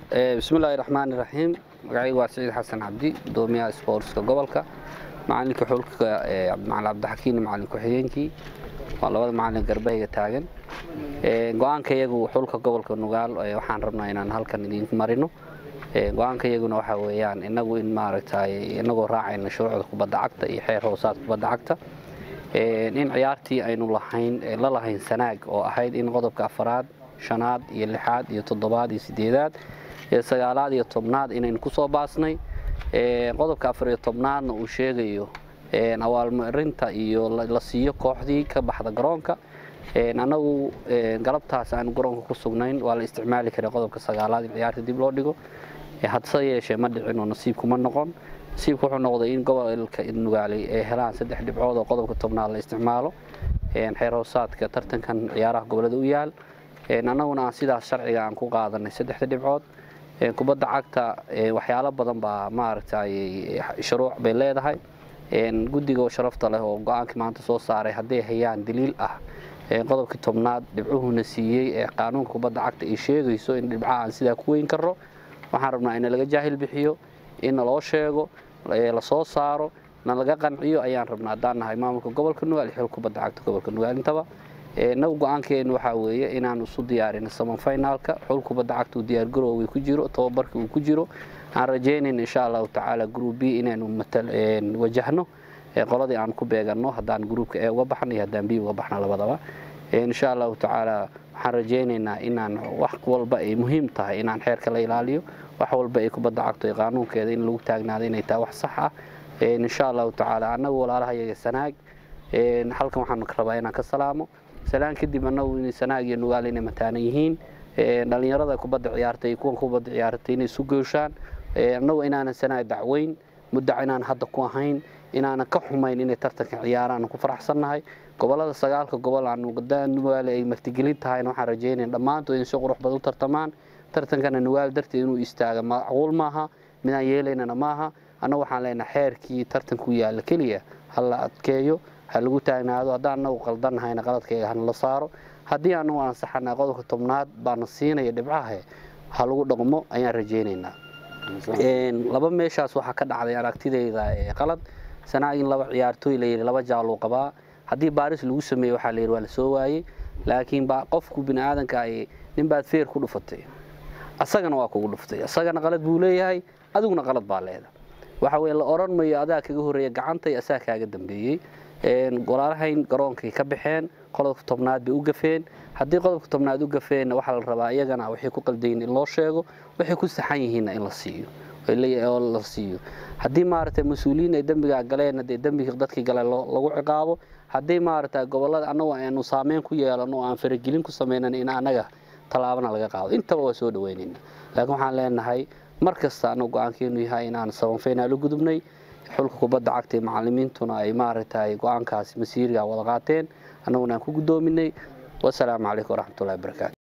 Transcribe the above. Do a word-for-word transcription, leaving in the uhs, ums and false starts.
بسم الله الرحمن الرحيم magacaygu waa Saciid Xasan Cabdi doomiyaha sportska gobolka macalinka xulka Cabdi Macalin Cabdixakiin macalin ku xigeenkii waa labada macalin garbahayga taagan ee go'aankayagu xulka gobolka Nugaal waxaan rabnaa inaan halkan idin marino ee go'aankayaguna waxa weeyaan inagu in maaragtay inagu raacayna shuruucda kubadda cagta iyo xeer hoosaadka kubadda cagta ee in ciyaartii aynu lahayn la lahayn sanaag oo ahayd in qodobka afraad shanaad iyo lixaad iyo toddobaad iyo sideedaad ee sagaalaad iyo tobnaad inaynu ku soo baasnay ee qodobka afar iyo tobnaadna uu sheegayo ee awaalmarinta iyo la siiyo kooxdii ka baxda garoonka ee anagu galabtaas aan garoonka ku sugnayn waa la isticmaali karay qodobka sagaalaad in ciyaarta dib loo dhigo ee hadsa yeeshee ma dhicin oo nasiib kuma noqon nasiibku wuxuu noqday in gobolka Nugaal ay helaan saddex dhibcood oo qodobka tobnaad la isticmaalo ee xeer hoosaadka tartankan ciyaaraha gobolada u yaal ee anaguna sidaas sharciga aan ku qaadanay saddex dhibcood ee kubadda cagta ee waxyaalo badan baa maaragtay shuruuc bay leedahay ee guddiga sharafta leh oo go'aanka maanta soo saaray haday hayaan daliil ah ee qodobka tobnaad dhibcuhuna siiyay ee qaanuunka kubadda cagta ay sheegayso in dhibcaha sida ku weyn karo waxaan rabnaa in laga jaahil bixiyo in loo sheego la soo saaro na laga qanciyo ayaan rabnaa daanahay maamulka gobolka Nugaal xil kubadda cagta gobolka Nugaal intaba ee nagu go'aankeen waxa weeye inaan isu diyaarin semi finalka xul kubadda cagta u diyaar garoow ku jiro tababarka uu ku jiro aan rajeynayna insha Allah ta'ala group B inaanu matal wajahno ee qoladii aan ku beegano hadaan groupka ee uga baxnay hadaan B uga baxna labadaba ee insha Allah ta'ala waxaan rajeynaynaa inaan wax walba ay muhiim tahay inaan xeerka la ilaaliyo wax walba ay kubadda cagta ee qaanuunkeeda in lagu taagnaado inay tahay wax sax ah ee insha Allah ta'ala anagu walaalahayaga sanaag ee halkan waxaan ka rabaa inaan ka salaamo salaan kadib anagu in sanaag iyo Nugaal inay mataanan yihiin ee dhalinyarada kubadda ciyaartay kuwan kubadda ciyaartay inay isu gooshaan ee anagu inaan sanaag dacweyn muddo inaan hadda ku ahayn inaan ka xumayn inay tartanka ciyaaraan ku faraxsanahay gobolada sagaalka gobol aan Nugaal Nugaal ay martigelin tahay waxaan rajeynaynaa dhamaantood in si qurux badan u tartamaan tartankana Nugaal darteed inuu istaago macquul maaha midaan yeelaynana maaha anagu waxaan leenahay xeerkii tartanku yaal kaliya hal la adkeeyo hal lagu taagnaado hadaan anagu qaldanahay qaladkayga han la saaro hadii aanu aan saxnaa qodobka tobnaad baan siinay dhibcaha hal lagu dhaqmo ayaan rajeynaynaa een laba meeshaas waxa ka dhacday aragtidayda ee qalad sanaagin laba ciyaartooy leeyahay laba jaalo qaba hadii baaris lagu sameeyo waxa la yiri waa la soo waayay laakiin ba qofku bini'aadanka ay nin baad feer ku dhufatay asagana waa kugu dhuftay asagana qalad buu leeyahay adiguna qalad baa leedahay waxa weey la oran mayo adaa kaga horeeyay gacanta asaa kaaga dambeeyay een golaarahayn garoonkay ka baxeen qodobka tobnaad bay u gafeen hadii qodobka tobnaad u gafeen waxa la rabaa iyagana wixii ku qaldayn in loo sheego wixii ku saxan yihiin in la siiyo oo la siiyo hadii maartay mas'uuliyiin ay dambiga galeen hadii dambiga dadkii galay lagu ciqaabo hadii maartay gobolada anagu aanu saameyn ku yeelano aan faragelin ku sameeynan in anaga talaabana laga qaado intaba waa soo dhaweynayna laakiin waxaan leenahay markasta anagu go'aankeenu yahay inaan semi final u gudubnay xulka kubadda cagta macallimiintuna ay maartay go'aankaas masiiriga wada qaateen anaguna ku gudoominay wassalaamu calaykum waraxmatullaahi wabarakaatuh